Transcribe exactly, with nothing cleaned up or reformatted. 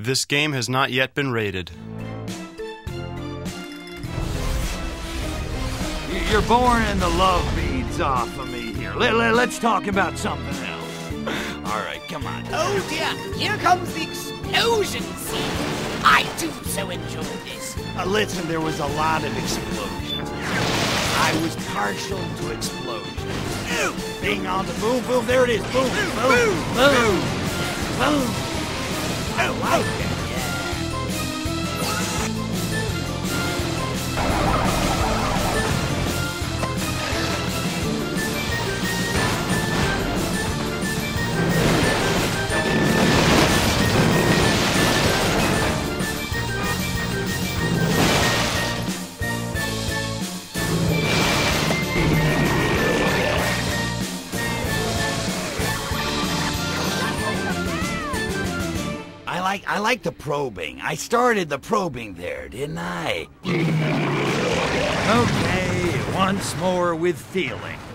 This game has not yet been rated. You're boring the love beads off of me here. Let, let, let's talk about something else. All right, come on. Oh dear, here comes the explosion scene. I do so enjoy this. Uh, listen, there was a lot of explosions. I was partial to explosions. Being on the boom, boom, there it is. Boom, boom, boom, boom, boom. I like it. I like, I like the probing. I started the probing there, didn't I? Okay, once more with feeling.